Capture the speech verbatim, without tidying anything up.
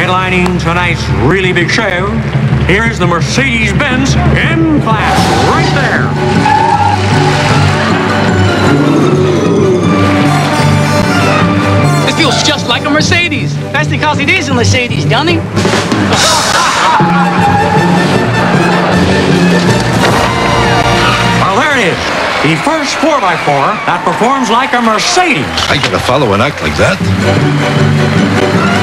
Headlining tonight's really big show, here's the Mercedes-Benz M-Class right there. This feels just like a Mercedes. That's because it is a Mercedes, dummy. Well, there it is. The first four by four that performs like a Mercedes. I gotta follow an act like that.